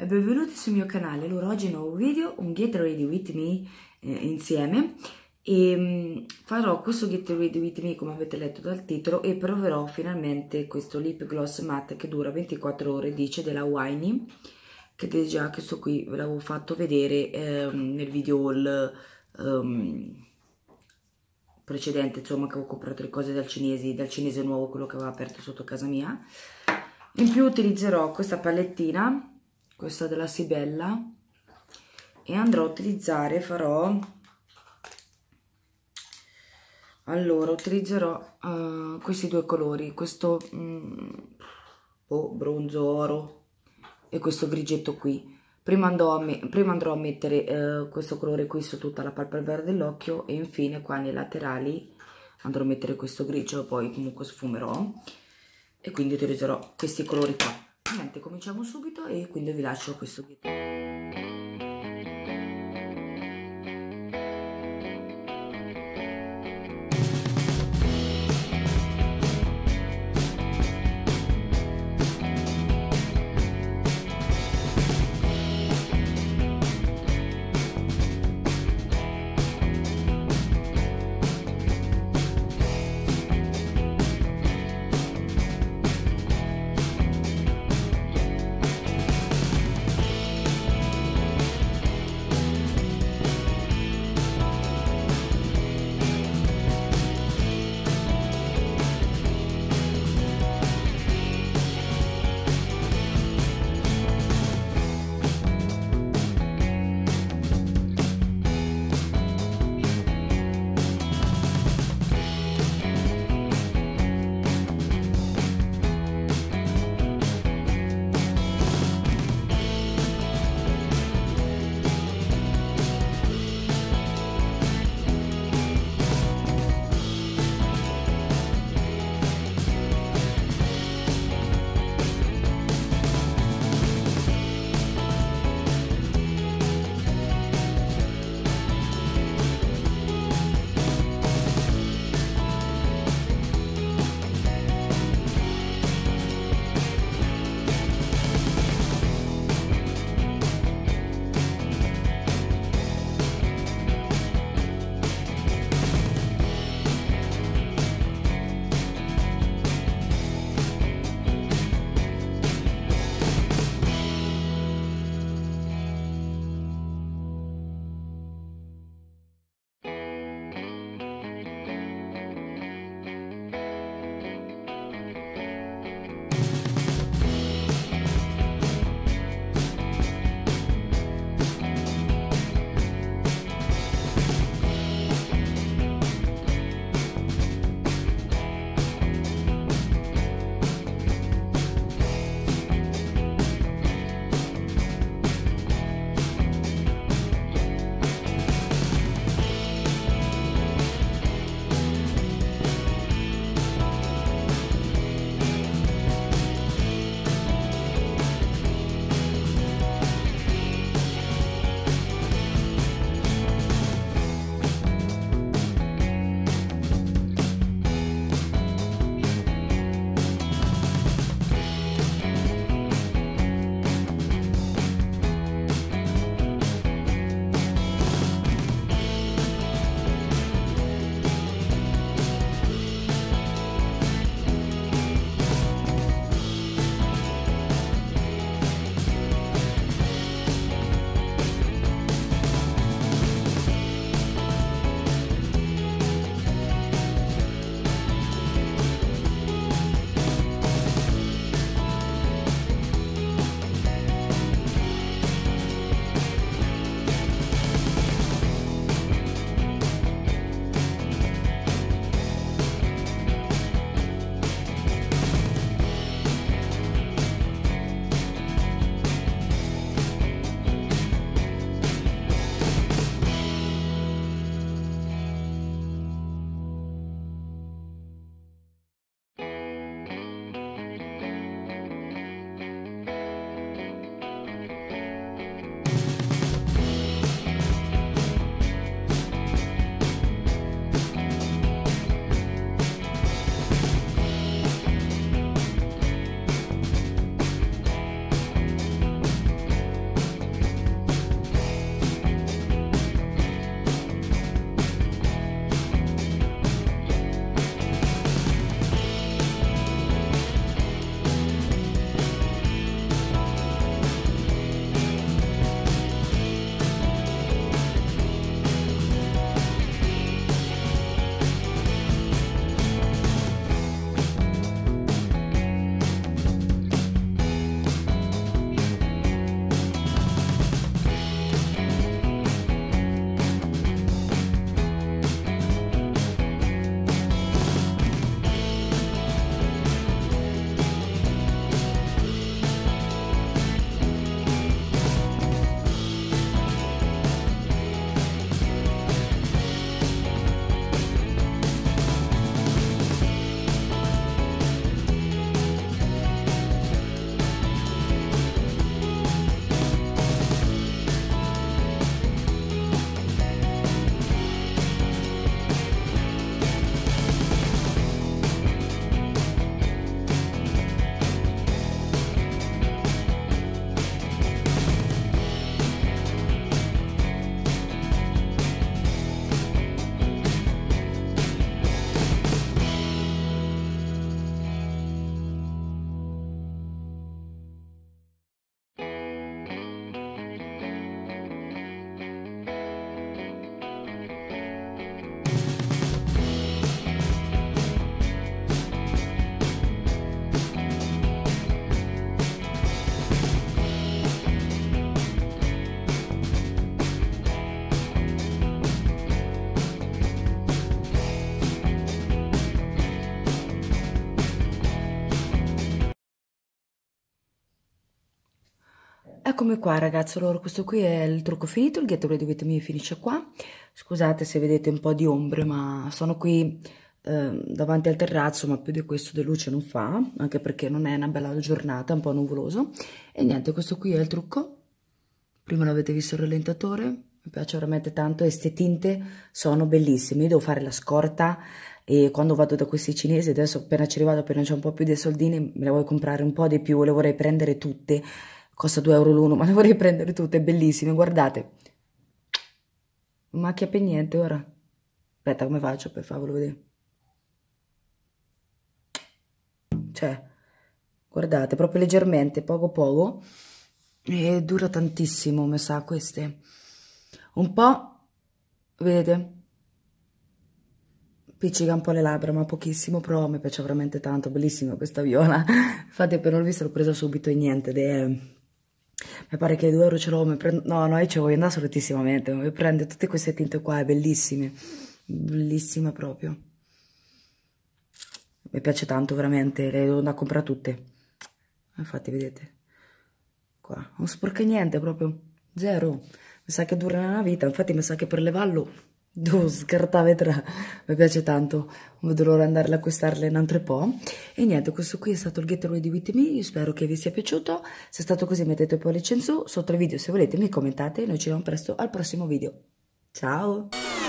benvenuti sul mio canale. Allora, oggi un nuovo video, un Get Ready With Me insieme, e farò questo Get Ready With Me come avete letto dal titolo, e proverò finalmente questo lip gloss matte che dura 24 ore, dice, della Winey, che già questo qui ve l'avevo fatto vedere nel video haul precedente, insomma, che avevo comprato le cose dal cinese nuovo, quello che aveva aperto sotto casa mia. In più utilizzerò questa palettina, questa della Sibella, e andrò a utilizzare, utilizzerò questi due colori, questo bronzo oro e questo grigetto qui. Prima andrò a mettere questo colore qui su tutta la palpebra dell'occhio, e infine qua nei laterali andrò a mettere questo grigio, poi comunque sfumerò, e quindi utilizzerò questi colori qua. Niente, cominciamo subito, e quindi vi lascio questo video. Eccomi qua ragazzi, allora questo qui è il trucco finito, il Get Ready With Me finisce qua. Scusate se vedete un po' di ombre, ma sono qui davanti al terrazzo, ma più di questo di luce non fa, anche perché non è una bella giornata, è un po' nuvoloso. E niente, questo qui è il trucco. Prima l'avete visto il rallentatore, mi piace veramente tanto e ste tinte sono bellissime. Io devo fare la scorta e quando vado da questi cinesi, adesso appena ci vado, appena c'è un po' più di soldini, me ne voglio comprare un po' di più, le vorrei prendere tutte. Costa 2 euro l'uno, ma le vorrei prendere tutte, bellissime, guardate. Macchia per niente ora. Aspetta, come faccio per farvelo vedere? Cioè, guardate, proprio leggermente, poco poco. E dura tantissimo, mi sa, queste. Un po', vedete? Piccica un po' le labbra, ma pochissimo, però mi piace veramente tanto, bellissima questa viola. Infatti appena l'ho vista l'ho presa subito e niente, ed è... Mi pare che 2 euro ce l'ho, no, no, io ci voglio andare assolutissimamente, mi prende tutte queste tinte qua, è bellissime, bellissime proprio. Mi piace tanto veramente, le devo andare a comprare tutte. Infatti vedete, qua, non sporca niente proprio, zero. Mi sa che dura una vita, infatti mi sa che per levarlo devo scartare tra. Mi piace tanto, non vedo l'ora di andarle a acquistarle un altro po'. E niente, questo qui è stato il Get Ready With Me, io spero che vi sia piaciuto. Se è stato così mettete il pollice in su, sotto il video se volete mi commentate e noi ci vediamo presto al prossimo video. Ciao!